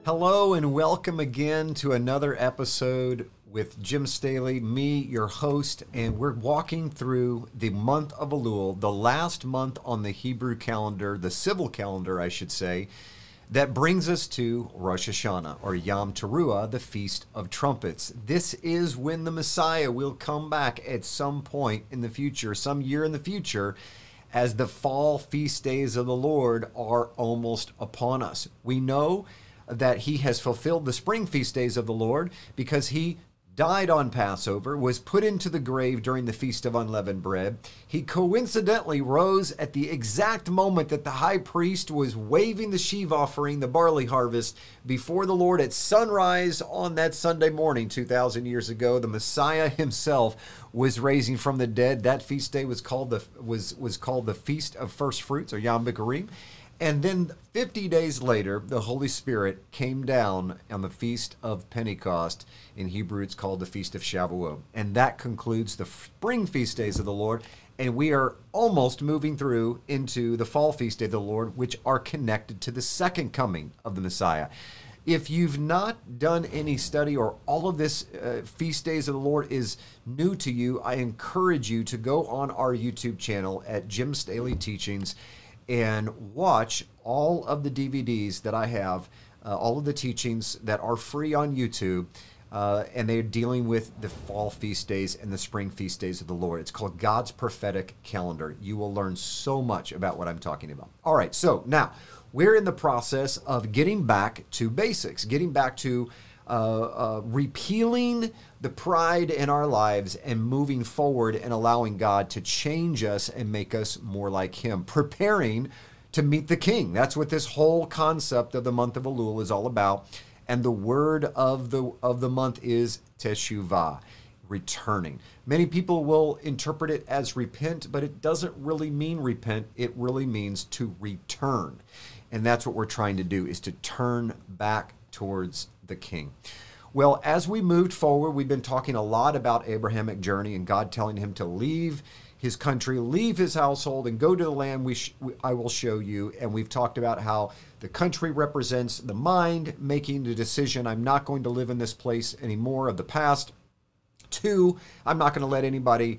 Hello and welcome again to another episode with Jim Staley, me, your host, and we're walking through the month of Elul, the last month on the Hebrew calendar, the civil calendar, I should say, that brings us to Rosh Hashanah, or Yom Teruah, the Feast of Trumpets. This is when the Messiah will come back at some point in the future, some year in the future, as the fall feast days of the Lord are almost upon us. We know that he has fulfilled the spring feast days of the Lord because he died on Passover, was put into the grave during the Feast of Unleavened Bread. He coincidentally rose at the exact moment that the high priest was waving the sheaf offering, the barley harvest, before the Lord at sunrise on that Sunday morning 2,000 years ago. The Messiah himself was raising from the dead. That feast day was called the Feast of First Fruits, or Yom Bikurim. And then 50 days later, the Holy Spirit came down on the Feast of Pentecost. In Hebrew, it's called the Feast of Shavuot. And that concludes the spring feast days of the Lord. And we are almost moving through into the fall feast day of the Lord, which are connected to the second coming of the Messiah. If you've not done any study or all of this feast days of the Lord is new to you, I encourage you to go on our YouTube channel at Jim Staley Teachings and watch all of the DVDs that I have, all of the teachings that are free on YouTube, and they're dealing with the fall feast days and the spring feast days of the Lord. It's called God's Prophetic Calendar. You will learn so much about what I'm talking about. All right, so now we're in the process of getting back to basics, getting back to repealing the pride in our lives and moving forward and allowing God to change us and make us more like him, preparing to meet the King. That's what this whole concept of the month of Elul is all about. And the word of the month is teshuvah, returning. Many people will interpret it as repent, but it doesn't really mean repent. It really means to return. And that's what we're trying to do, is to turn back towards the King. Well, as we moved forward, we've been talking a lot about Abrahamic journey and God telling him to leave his country, leave his household, and go to the land I will show you. And we've talked about how the country represents the mind making the decision, I'm not going to live in this place anymore, of the past. 2, I'm not going to let anybody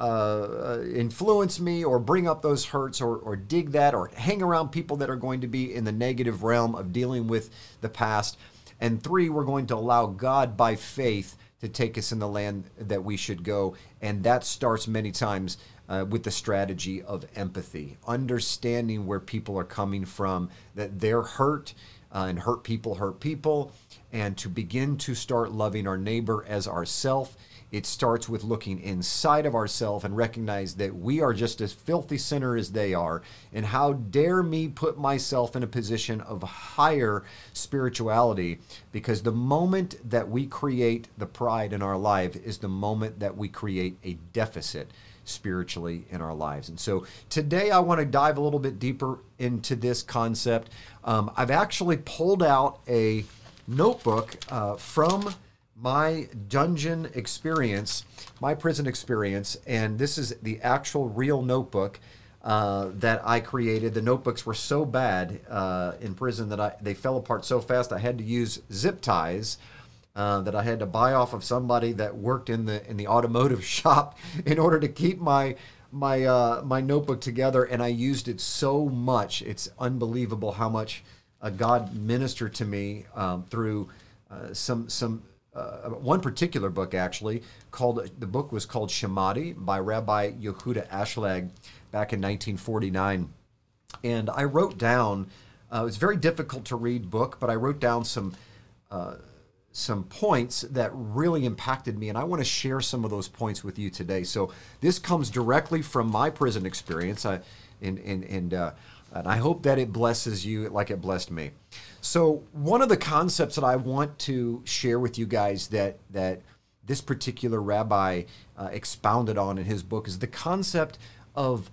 influence me or bring up those hurts or dig that or hang around people that are going to be in the negative realm of dealing with the past. And 3, we're going to allow God by faith to take us in the land that we should go. And that starts many times with the strategy of empathy, understanding where people are coming from, that they're hurt, and hurt people, and to begin to start loving our neighbor as ourself. It starts with looking inside of ourselves and recognize that we are just as filthy sinner as they are. And how dare me put myself in a position of higher spirituality, because the moment that we create the pride in our life is the moment that we create a deficit spiritually in our lives. And so today I want to dive a little bit deeper into this concept. I've actually pulled out a notebook from my dungeon experience, my prison experience, and this is the actual real notebook that I created. The notebooks were so bad in prison that they fell apart so fast I had to use zip ties that I had to buy off of somebody that worked in the automotive shop in order to keep my notebook together. And I used it so much. It's unbelievable how much God ministered to me through one particular book, actually, the book was called Shemati by Rabbi Yehuda Ashlag back in 1949. And I wrote down, it was a very difficult to read book, but I wrote down some points that really impacted me, and I want to share some of those points with you today. So this comes directly from my prison experience, and I hope that it blesses you like it blessed me. So one of the concepts that I want to share with you guys that this particular rabbi expounded on in his book is the concept of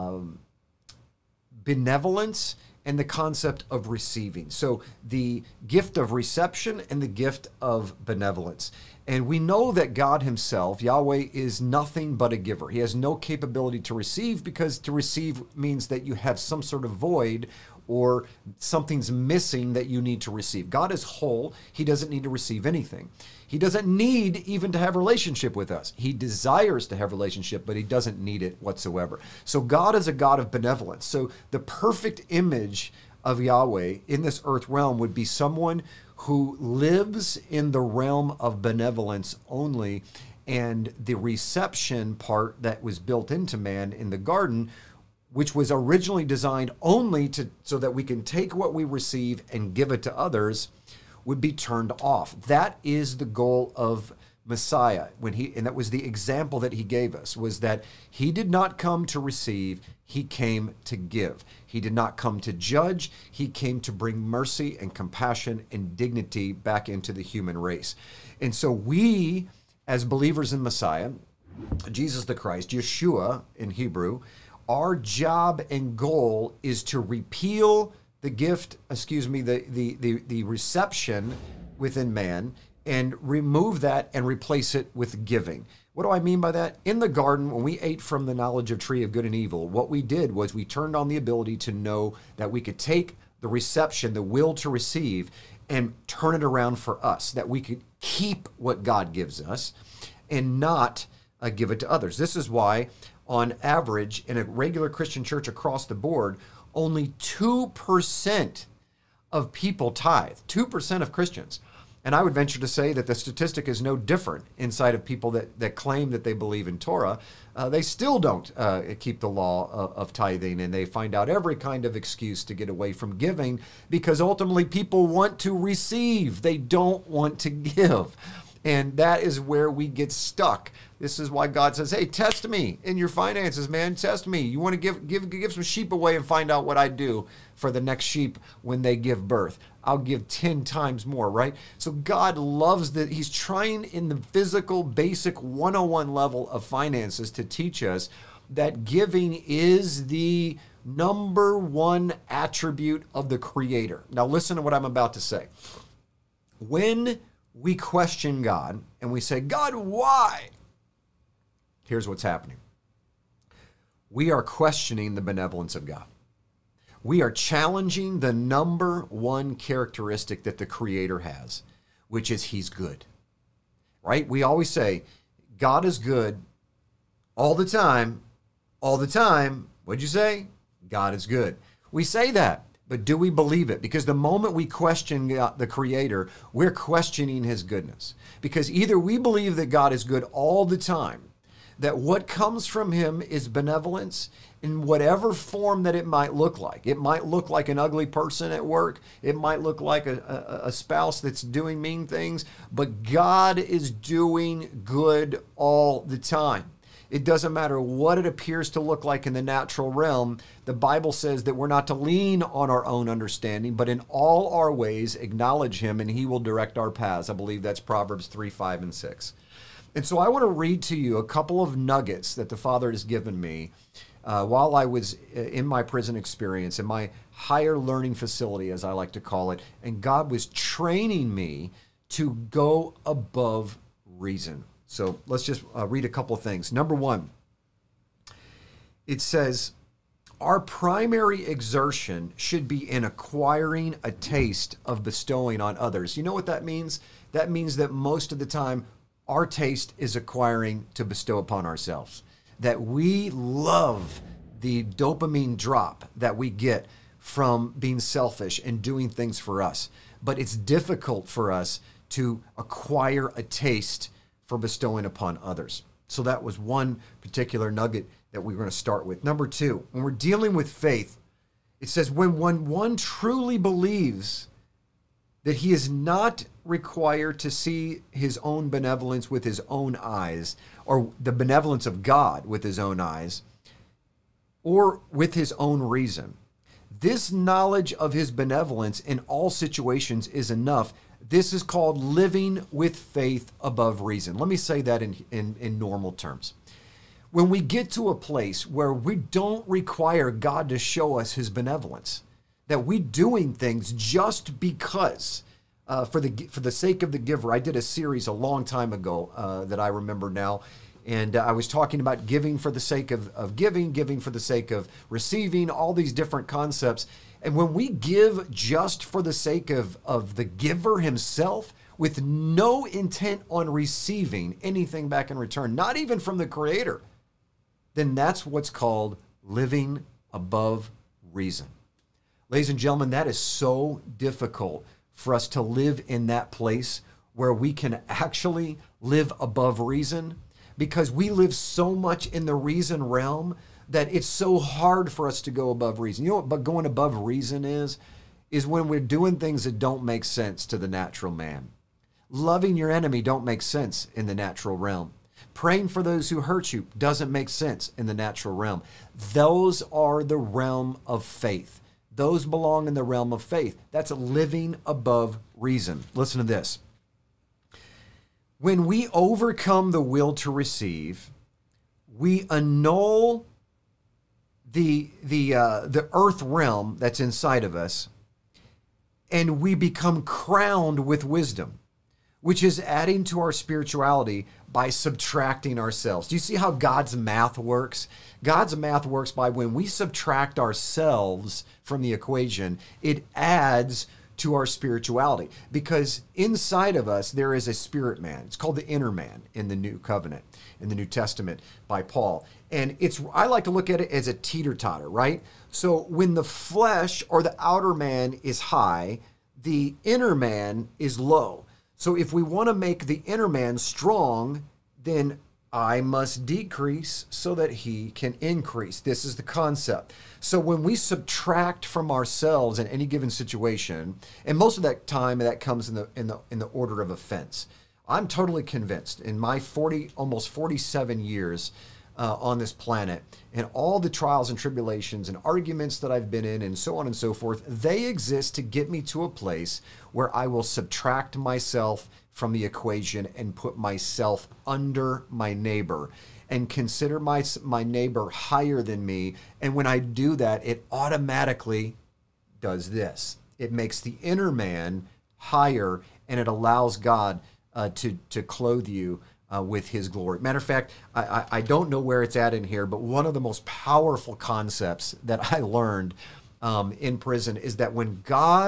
benevolence and the concept of receiving. So the gift of reception and the gift of benevolence. And we know that God himself, Yahweh, is nothing but a giver. He has no capability to receive, because to receive means that you have some sort of void or something's missing that you need to receive. God is whole. He doesn't need to receive anything. He doesn't need even to have a relationship with us. He desires to have a relationship, but he doesn't need it whatsoever. So God is a God of benevolence. So the perfect image of Yahweh in this earth realm would be someone who lives in the realm of benevolence only, and the reception part that was built into man in the garden, which was originally designed only so that we can take what we receive and give it to others, would be turned off. That is the goal of Messiah, and that was the example that he gave us, was that he did not come to receive, he came to give. He did not come to judge, he came to bring mercy and compassion and dignity back into the human race. And so we, as believers in Messiah, Jesus the Christ, Yeshua in Hebrew, our job and goal is to repeal the the reception within man, and remove that and replace it with giving. What do I mean by that? In the garden, when we ate from the knowledge of tree of good and evil, what we did was we turned on the ability to know that we could take the reception, the will to receive, and turn it around for us, that we could keep what God gives us and not give it to others. This is why, on average, in a regular Christian church across the board, only 2% of people tithe, 2% of Christians. And I would venture to say that the statistic is no different inside of people that claim that they believe in Torah. They still don't keep the law of tithing, and they find out every kind of excuse to get away from giving, because ultimately people want to receive. They don't want to give. And that is where we get stuck. This is why God says, hey, test me in your finances, man. Test me. You want to give some sheep away and find out what I do for the next sheep when they give birth. I'll give 10 times more, right? So God loves that. He's trying in the physical, basic 101 level of finances to teach us that giving is the number one attribute of the Creator. Now listen to what I'm about to say. When we question God and we say, God, why? Here's what's happening. We are questioning the benevolence of God. We are challenging the number one characteristic that the Creator has, which is He's good, right? We always say, God is good all the time, all the time. What'd you say? God is good. We say that, but do we believe it? Because the moment we question the Creator, we're questioning His goodness. Because either we believe that God is good all the time, that what comes from Him is benevolence in whatever form that it might look like. It might look like an ugly person at work. It might look like a spouse that's doing mean things. But God is doing good all the time. It doesn't matter what it appears to look like in the natural realm. The Bible says that we're not to lean on our own understanding, but in all our ways acknowledge Him, and He will direct our paths. I believe that's Proverbs 3, 5, and 6. And so I want to read to you a couple of nuggets that the Father has given me while I was in my prison experience, in my higher learning facility, as I like to call it. And God was training me to go above reason. So let's just read a couple of things. Number one, it says, our primary exertion should be in acquiring a taste of bestowing on others. You know what that means? That means that most of the time, our taste is acquiring to bestow upon ourselves. That we love the dopamine drop that we get from being selfish and doing things for us. But it's difficult for us to acquire a taste for bestowing upon others. So that was one particular nugget that we're going to start with. Number two, when we're dealing with faith, it says when one truly believes that he is not required to see his own benevolence with his own eyes, or the benevolence of God with his own eyes, or with his own reason. This knowledge of his benevolence in all situations is enough. This is called living with faith above reason. Let me say that in normal terms. When we get to a place where we don't require God to show us his benevolence, that we're doing things just because, for the sake of the giver. I did a series a long time ago that I remember now, And I was talking about giving for the sake of giving, giving for the sake of receiving, all these different concepts. And when we give just for the sake of the giver himself, with no intent on receiving anything back in return, not even from the Creator, then that's what's called living above reason. Ladies and gentlemen, that is so difficult for us to live in that place where we can actually live above reason, because we live so much in the reason realm that it's so hard for us to go above reason. You know what going above reason is when we're doing things that don't make sense to the natural man. Loving your enemy don't make sense in the natural realm. Praying for those who hurt you doesn't make sense in the natural realm. Those are the realm of faith. Those belong in the realm of faith. That's living above reason. Listen to this. When we overcome the will to receive, we annul the earth realm that's inside of us, and we become crowned with wisdom, which is adding to our spirituality by subtracting ourselves. Do you see how God's math works? God's math works by when we subtract ourselves from the equation, it adds to our spirituality, because inside of us there is a spirit man. It's called the inner man in the New Covenant, in the New Testament by Paul. And I like to look at it as a teeter-totter, right? So when the flesh or the outer man is high, the inner man is low. So if we want to make the inner man strong, then I must decrease so that he can increase. This is the concept. So when we subtract from ourselves in any given situation, and most of that time that comes in the order of offense. I'm totally convinced in my almost 47 years on this planet, and all the trials and tribulations and arguments that I've been in and so on and so forth, they exist to get me to a place where I will subtract myself from the equation and put myself under my neighbor and consider my neighbor higher than me. And when I do that, it automatically does this. It makes the inner man higher, and it allows God to clothe you with his glory. Matter of fact, I don't know where it's at in here, but one of the most powerful concepts that I learned in prison is that when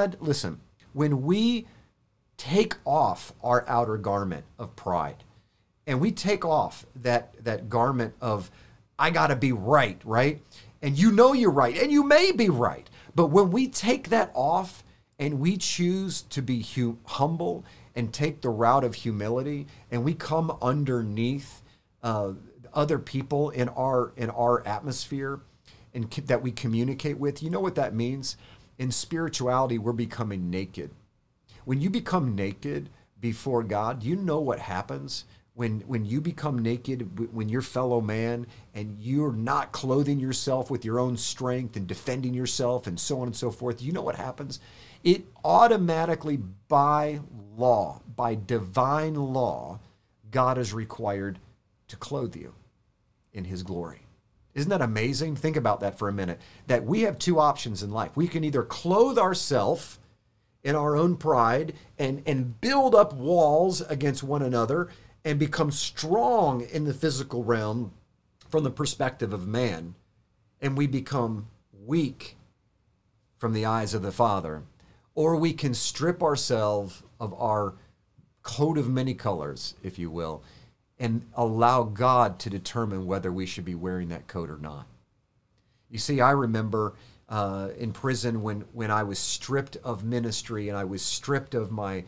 we take off our outer garment of pride, and we take off that garment of, I gotta be right? And you know you're right, and you may be right. But when we take that off and we choose to be humble and take the route of humility, and we come underneath other people in our atmosphere and that we communicate with, you know what that means? In spirituality, we're becoming naked. When you become naked before God, you know what happens when you become naked, when your fellow man, and you're not clothing yourself with your own strength and defending yourself and so on and so forth. You know what happens? It automatically, by law, by divine law, God is required to clothe you in his glory. Isn't that amazing? Think about that for a minute, that we have two options in life. We can either clothe ourselves in our own pride and build up walls against one another and become strong in the physical realm from the perspective of man, and we become weak from the eyes of the Father. Or we can strip ourselves of our coat of many colors, if you will, and allow God to determine whether we should be wearing that coat or not. You see, I remember in prison when I was stripped of ministry, and I was stripped of my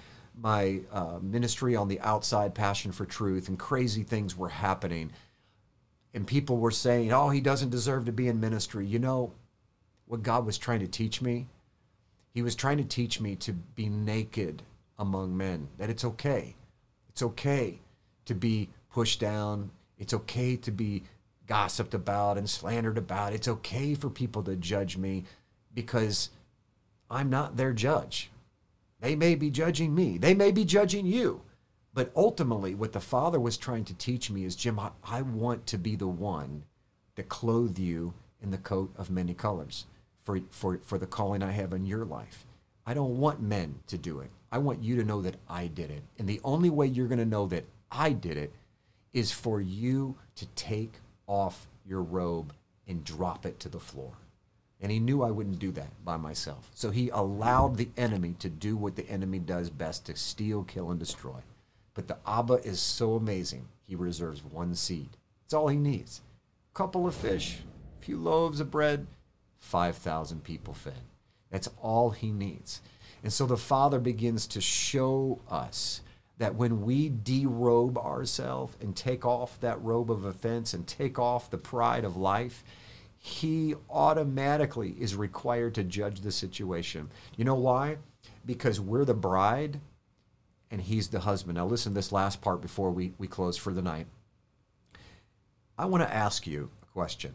ministry on the outside, Passion for Truth, and crazy things were happening. And people were saying, oh, he doesn't deserve to be in ministry. You know what God was trying to teach me? He was trying to teach me to be naked among men, that it's okay. It's okay to be pushed down. It's okay to be gossiped about and slandered about. It's okay for people to judge me, because I'm not their judge. They may be judging me. They may be judging you. But ultimately, what the Father was trying to teach me is, Jim, I want to be the one that clothe you in the coat of many colors for the calling I have in your life. I don't want men to do it. I want you to know that I did it. And the only way you're going to know that I did it is for you to take off your robe and drop it to the floor. And he knew I wouldn't do that by myself. So he allowed the enemy to do what the enemy does best, to steal, kill, and destroy. But the Abba is so amazing. He reserves one seed. That's all he needs. A couple of fish, a few loaves of bread, 5,000 people fed. That's all he needs. And so the Father begins to show us that when we derobe ourselves and take off that robe of offense and take off the pride of life, he automatically is required to judge the situation. You know why? Because we're the bride and he's the husband. Now listen to this last part before we close for the night. I want to ask you a question.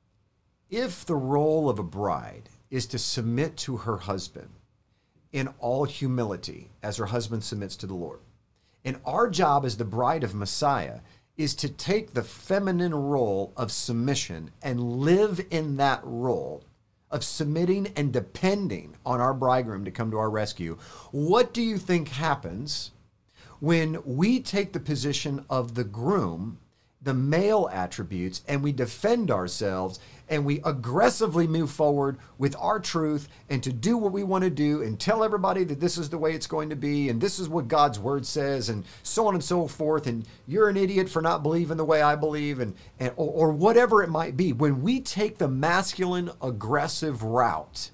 If the role of a bride is to submit to her husband in all humility as her husband submits to the Lord, and our job as the bride of Messiah is to take the feminine role of submission and live in that role of submitting and depending on our bridegroom to come to our rescue, what do you think happens when we take the position of the groom, the male attributes, and we defend ourselves and we aggressively move forward with our truth and to do what we want to do and tell everybody that this is the way it's going to be and this is what God's word says and so on and so forth, and you're an idiot for not believing the way I believe, or whatever it might be. When we take the masculine aggressive route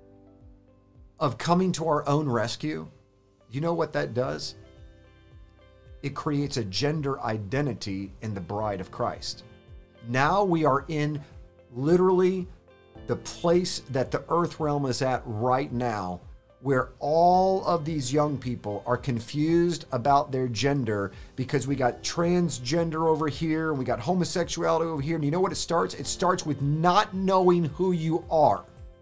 of coming to our own rescue, you know what that does? It creates a gender identity in the bride of Christ. Now we are in literally the place that the earth realm is at right now, where all of these young people are confused about their gender because we got transgender over here and we got homosexuality over here. And you know what it starts? It starts with not knowing who you are.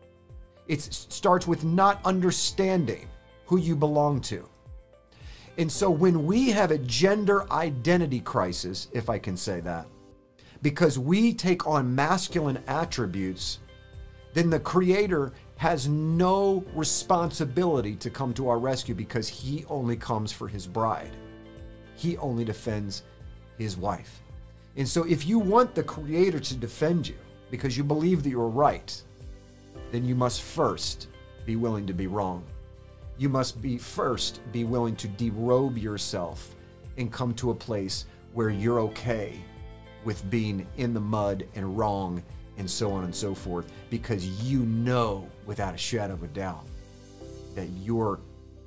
It starts with not understanding who you belong to. And so when we have a gender identity crisis, if I can say that, because we take on masculine attributes, then the Creator has no responsibility to come to our rescue because he only comes for his bride. He only defends his wife. And so if you want the Creator to defend you because you believe that you're right, then you must first be willing to be wrong. You must first be willing to derobe yourself and come to a place where you're okay with being in the mud and wrong and so on and so forth, because you know without a shadow of a doubt that your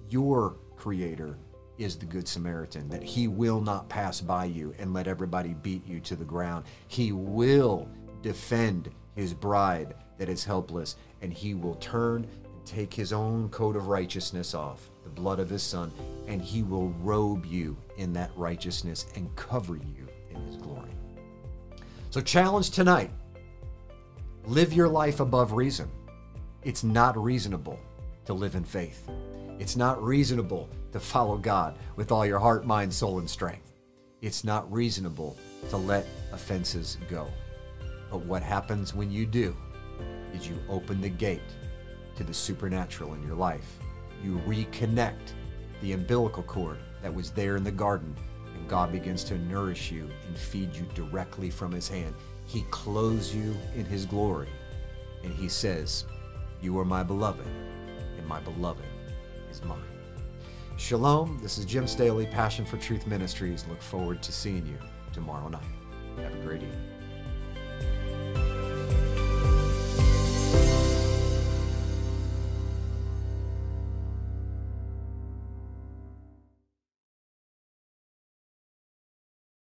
Creator is the Good Samaritan, that he will not pass by you and let everybody beat you to the ground. He will defend his bride that is helpless, and he will turn and take his own coat of righteousness off, the blood of his Son, and he will robe you in that righteousness and cover you in his glory. So challenge tonight, live your life above reason. It's not reasonable to live in faith. It's not reasonable to follow God with all your heart, mind, soul, and strength. It's not reasonable to let offenses go. But what happens when you do is you open the gate to the supernatural in your life. You reconnect the umbilical cord that was there in the garden, and God begins to nourish you and feed you directly from his hand. He clothes you in his glory, and he says, "You are my beloved, and my beloved is mine." Shalom. This is Jim Staley, Passion for Truth Ministries. Look forward to seeing you tomorrow night. Have a great evening.